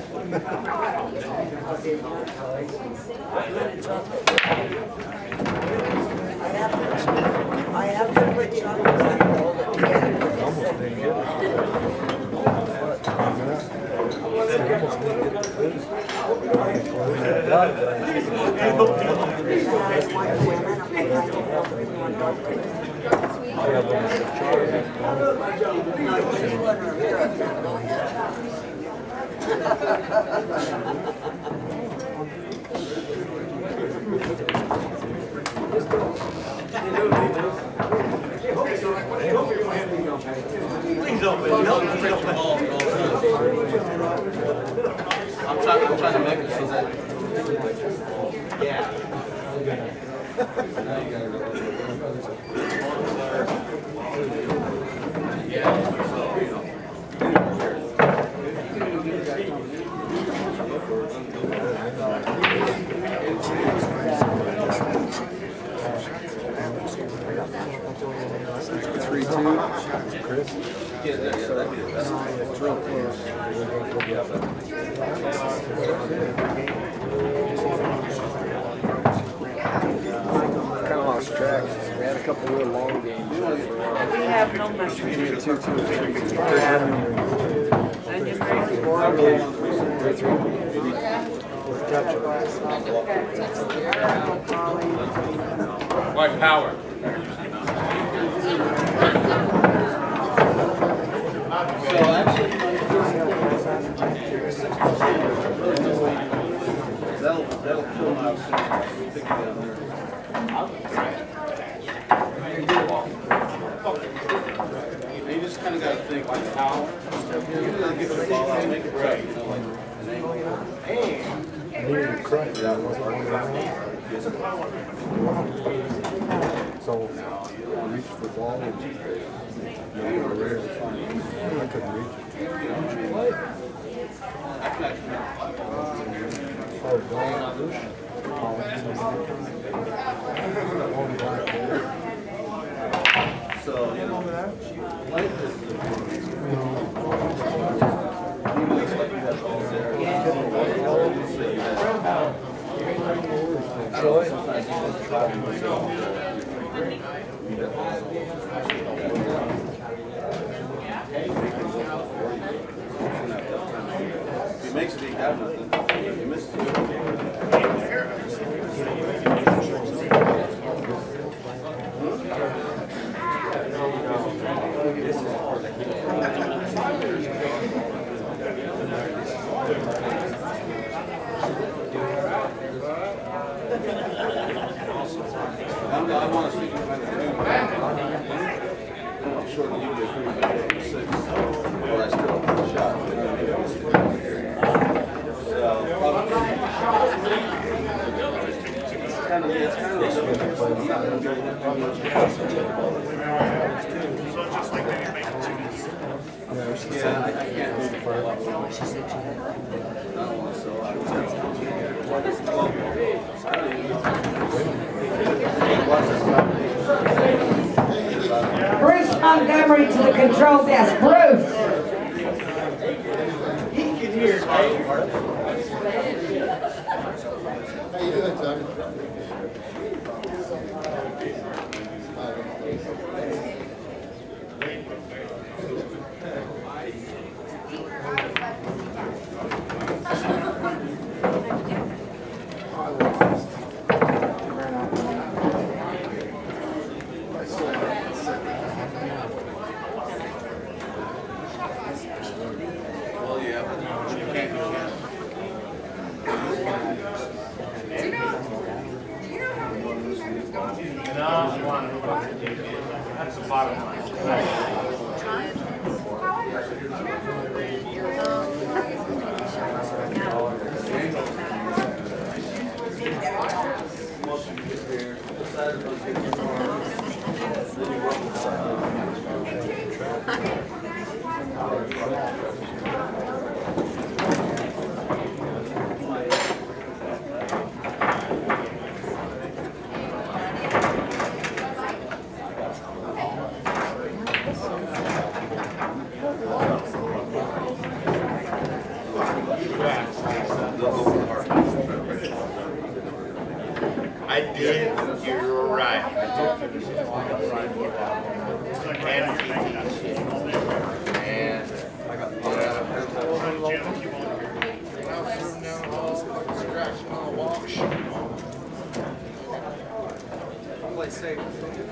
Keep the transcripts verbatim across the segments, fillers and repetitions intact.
I have to put chocolate and hold it together. Please don't be. Don't break the ball. I'm trying. I'm trying to make it so that. Yeah. Now you gotta go. Yeah. Three two. Chris. Yeah, yeah, yeah, that'd be the best. It's real close. Kind of lost track. We had a couple real long games. We have no mushrooms. Two, two, two, three. Onion rings, four, okay. Three, three. White power. So actually, that'll that'll kill my pick it down there. You just kind of got to think like how. You really get the ball out, make it right, you know, like. Hey. Needed to crush that wasn't one of So reach for the ball and I couldn't reach it. Oh, So, you know, life is he makes it, he got nothing. He missed it. I want to see you kind of short lead to three, six, or I still have a shot. So, probably. It's kind of, yeah, it's kind of a little bit. So it's just like that you're making two. Yeah, I, I can't do it for a lot. I don't want to sell out. Bruce Montgomery to the control desk. Bruce! He can hear it, right? How you doing, Tony? Well, yeah, but you can't, you can't. No, that's the bottom line. Yeah. I did. You're right. And, and I got Play safe.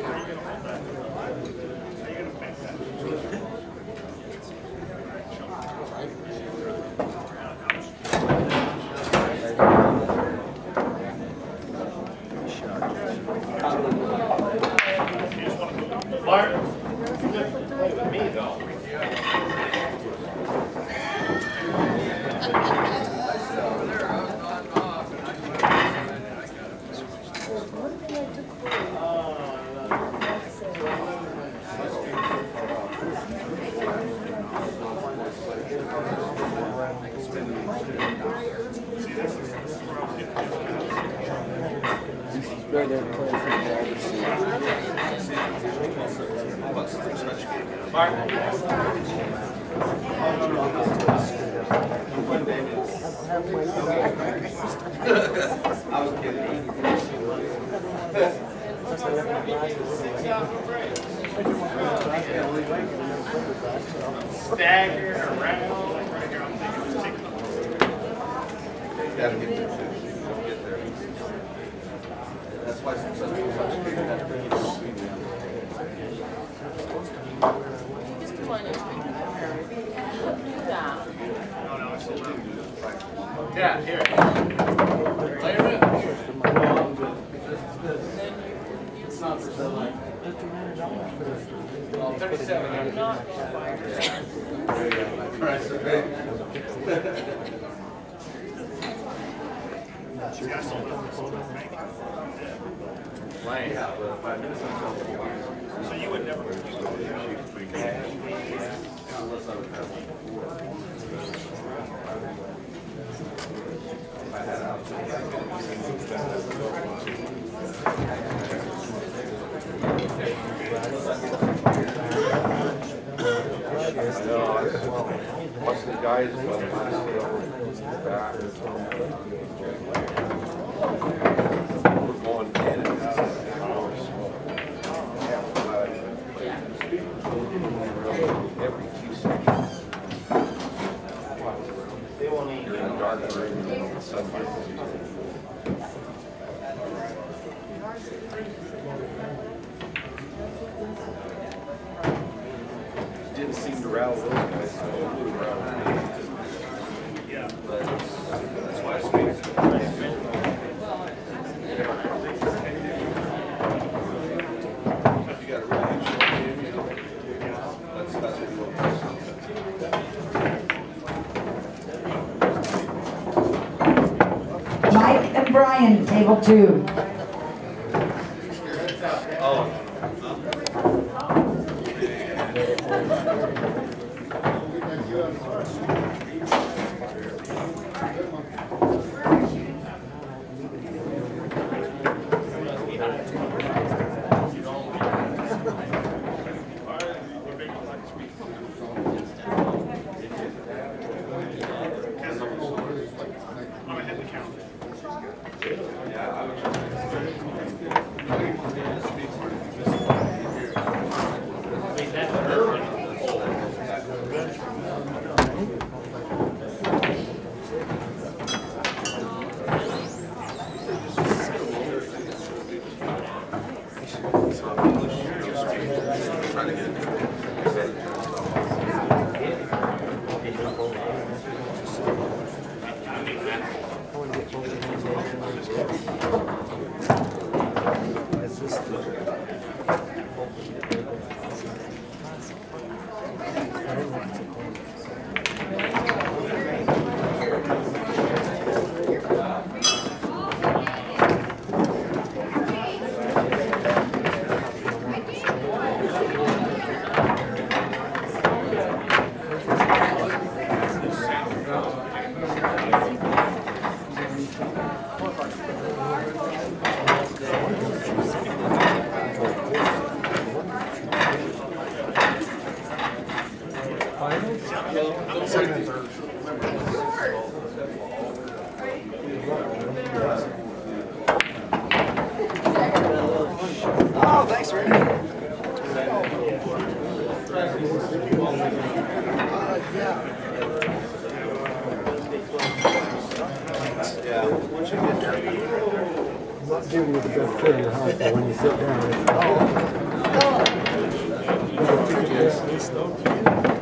Mark, you just play with me though. Right there, playing for the driver's seat. Mark. I was kidding. Stagger around. Gotta get there. Get there. That's why some people have to figure that yeah, here. Lay her in. It's not for sale. Oh, thirty-seven. So you would never unless I would have one before. If I had out. Watch the guys back. We're going in and out. Every few seconds. They won't eat. You're in a dark room. Didn't seem to rattle those guys. So it would rattle me. Yeah. But that's why I speak. If you got a really good short game, you know, that's, that's what you want. Mike and Brian, table two. Oh. Oh, thanks, Rick. Yeah, once you get there. I'm not giving you the best chair in the house, but when you sit down, it's... Oh.